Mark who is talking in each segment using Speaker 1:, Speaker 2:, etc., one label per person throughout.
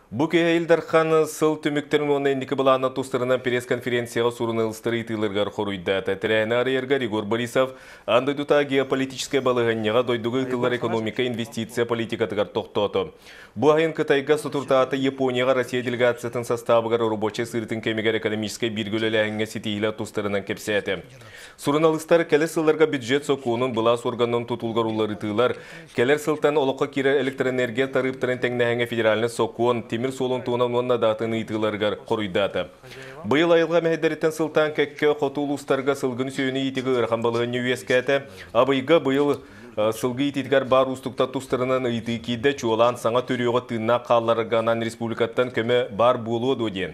Speaker 1: Бу кейлдархан сыл түміктерін оны ендікі бұлағына тұстырынан пресс-конференцияға сұрын ылыстыры итылырғар қоруйда. Тәтірәйіні арыерға Ригор Борисов андай дута геополитическая балығанияға дойдуғы итылар экономика инвестиция политикатығар тоқтоты. Бу айын Кытайға сұтыртааты Японияға Россия делегациятын составығар рабочий сыртын кемегер экономическай биргөлеләңге сетейлі тұстырынан кепсәті. Сұрын алыстар кәлі сылларға бюджет соқуының бұлас органның тұтылғар улар итылар, кәлер сылтан олыққа кері электроэнергия тарыптарын тәңнәңе федеральны соқуын темір солын туынан онна датын итыларғар қоруйдаты. Бұйыл айылға мәхедереттен сылтан кәкке қотулустарға сылғын сүйіні итігі ұрқанбалығын үйескәті, абайға бұйыл сылғы итетгар бар устукта тустырынан иті кейді чуылан саңа төріуға тынна қалларығанан республикаттан көмі бар болуы доден.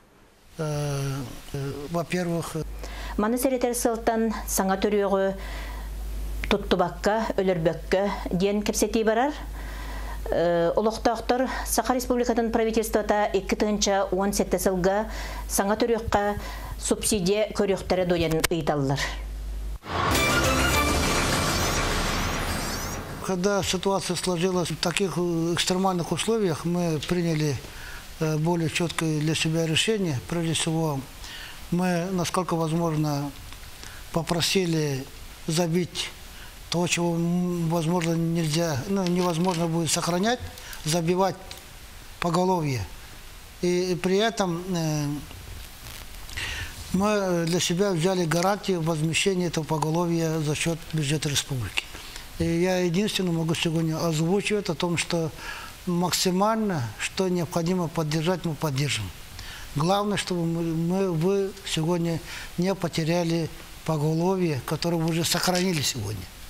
Speaker 2: Во-первых,
Speaker 3: Маны сәретер сылтан саңа төріуғы тұттыбаққа, өлірбөккі ден кепсети барар. Олықтақтыр Саха Республикатын правительствота 2017 сылға саңа төріуққа субсидия көріқтері дойын ұйталылар.
Speaker 2: Когда ситуация сложилась в таких экстремальных условиях, мы приняли более четкое для себя решение. Прежде всего, мы, насколько возможно, попросили забить то, чего, возможно, невозможно будет сохранять, забивать поголовье. И при этом мы для себя взяли гарантию возмещения этого поголовья за счет бюджета республики. И я единственное могу сегодня озвучивать о том, что максимально, что необходимо поддержать, мы поддержим. Главное, чтобы вы сегодня не потеряли поголовье, которое вы уже сохранили сегодня.